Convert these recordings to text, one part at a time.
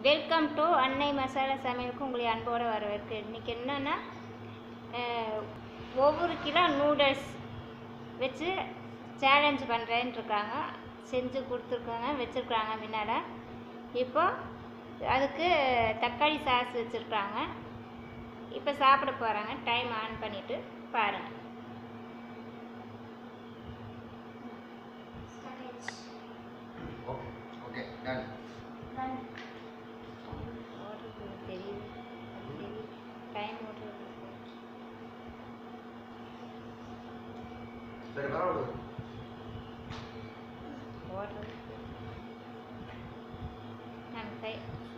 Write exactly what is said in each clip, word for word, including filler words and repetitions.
Welcome to அன்னை மசாலா சமையலுக்கு உங்களை அன்போடு வரவேற்கு. இன்றைக்கி என்னென்னா ஒவ்வொரு கிலோ நூடுல்ஸ் வச்சு சேலஞ்ச் பண்ணுறேன்னு இருக்காங்க, செஞ்சு கொடுத்துருக்காங்க, வச்சுருக்காங்க முன்னாடி. இப்போ அதுக்கு தக்காளி சாஸ் வச்சுருக்காங்க. இப்போ சாப்பிட போகிறாங்க. டைம் ஆன் பண்ணிவிட்டு பாருங்கள். தெரியுது தெரியுது டைம் ஓடுறது. ஓடுறது நான் கை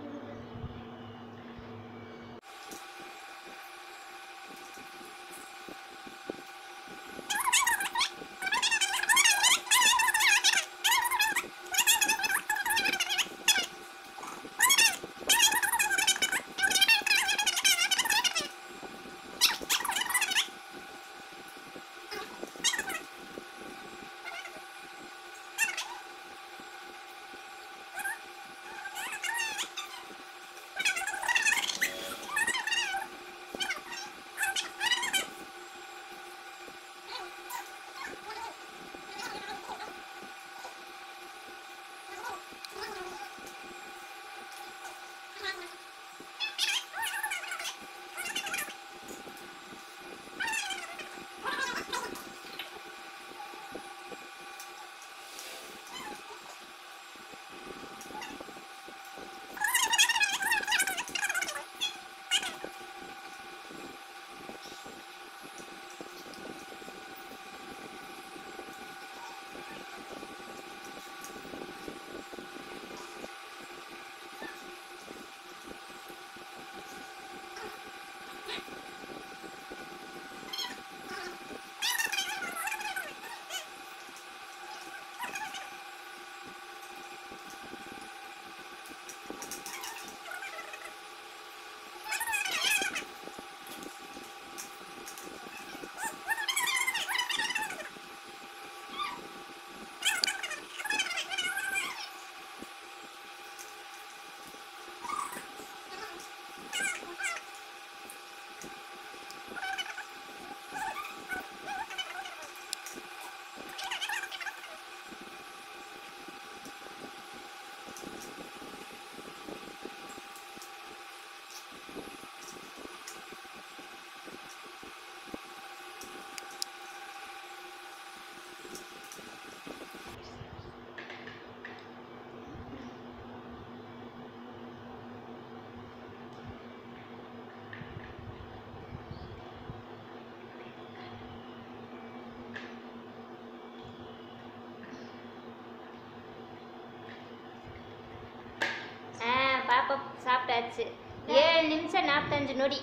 பாப்பா சாப்பிட்டாச்சு. ஏழு நிமிஷம் நாற்பத்தஞ்சு நொடி.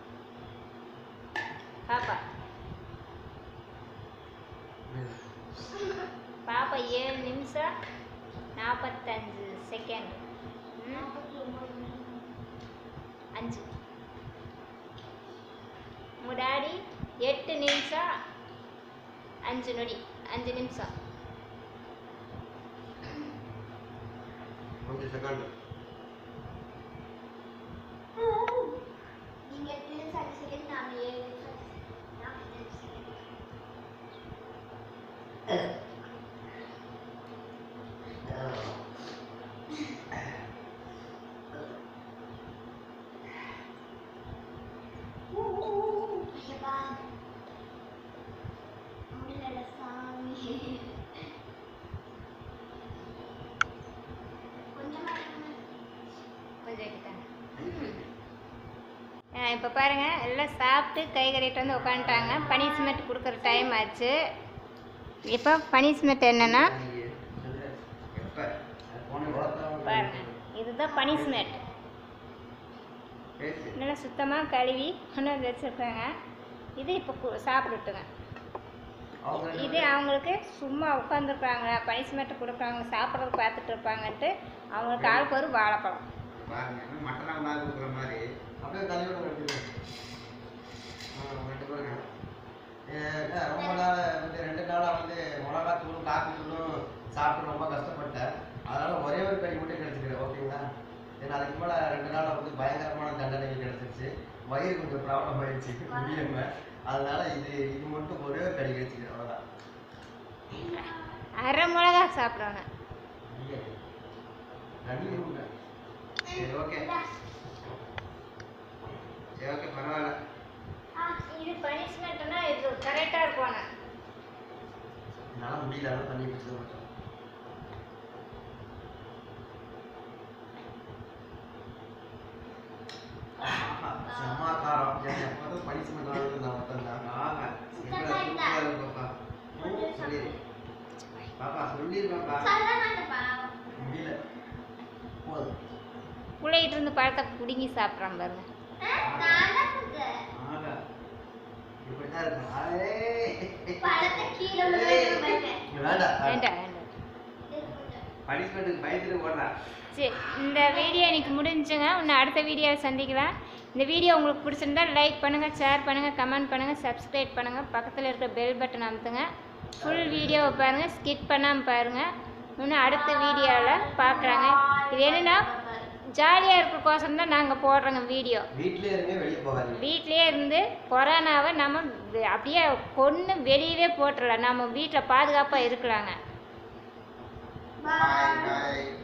பாப்பா பாப்பா ஏழு நிமிஷம் நாற்பத்தஞ்சு செகண்ட் அஞ்சு. முடாடி எட்டு நிமிஷம் அஞ்சு நொடி. அஞ்சு நிமிஷம் இப்போ பாருங்கள், எல்லாம் சாப்பிட்டு கை கறிட்டு வந்து உட்காந்துட்டாங்க. பனிஷ்மெண்ட் கொடுக்குற டைம் ஆச்சு. இப்போ பனிஷ்மெண்ட் என்னென்னா பாருங்கள், இதுதான் பனிஷ்மெண்ட். நல்லா சுத்தமாக கழுவி கொண்டு வந்து வச்சுருக்காங்க. இது இப்போ சாப்பிட்டுட்டுங்க. இது அவங்களுக்கு சும்மா உட்காந்துருக்காங்க, பனிஷ்மெண்ட் கொடுக்குறாங்க, சாப்பிட்றது பார்த்துட்டு இருப்பாங்கன்ட்டு அவங்களுக்கு ஆளுக்கு ஒரு வாழைப்பழம். ரொம்ப நாள் வந்து ரெண்டு நாளாக வந்து மிளகா தூளும் காப்பி தூளும் சாப்பிட்டு ரொம்ப கஷ்டப்பட்டேன். அதனால் ஒரே ஒரு கறி மட்டும் கிடச்சிக்கிறேன். ஓகேங்களா? ஏன்னா அதுக்கு மேலே ரெண்டு நாள் வந்து பயங்கரமான தண்டனை கிடைச்சிருச்சு. வயிறு கொஞ்சம் ப்ராப்ளம் ஆயிடுச்சு முடியாம. அதனால இது இது மட்டும் ஒரே ஒரு கடி கிடைச்சிக்கிறேன் அவ்வளோதான். அரை மிளகா சாப்பிட்றாங்க. தண்ணி கொடுங்க. சரி ஓகே சரி ஓகே பரவாயில்ல. இது பனிஷ்மெண்ட்னா இது கரெக்டாக இருக்கும். என்னால் முடியல தண்ணி குடிச்சது மட்டும். செம்ம காரம். எனக்கு எப்போதும் பனிஷ்மெண்ட் வாங்குறது நான் மட்டும் தான். ஆமா பாப்பா சொல்லி பாப்பா சொல்லிருப்பாப்பா முடியல. போதும் புள்ளைகிட்ட இருந்து பழத்தை பிடுங்கி சாப்பிட்றான் பாருங்க. சரி, இந்த வீடியோ எனக்கு முடிஞ்சுங்க. இன்னும் அடுத்த வீடியோவை சந்திக்கலாம். இந்த வீடியோ உங்களுக்கு பிடிச்சிருந்தா லைக் பண்ணுங்கள், ஷேர் பண்ணுங்கள், கமெண்ட் பண்ணுங்கள், சப்ஸ்கிரைப் பண்ணுங்கள், பக்கத்தில் இருக்கிற பெல் பட்டன் அமுத்துங்க. ஃபுல் வீடியோவை பாருங்கள், ஸ்கிப் பண்ணாமல் பாருங்கள். இன்னும் அடுத்த வீடியோவில் பார்க்குறாங்க. இது என்னென்னா ஜாலியாக இருக்கிறக்கோசம் தான் நாங்கள் போடுறோங்க வீடியோ. வீட்லேயே இருங்க, வெளியே போகாதீங்க. வீட்லேயே இருந்து கொரோனாவை நம்ம அப்படியே கொன்று வெளியவே போட்டுடலாம். நம்ம வீட்டில் பாதுகாப்பாக இருக்கலாங்க. பாய் பாய்.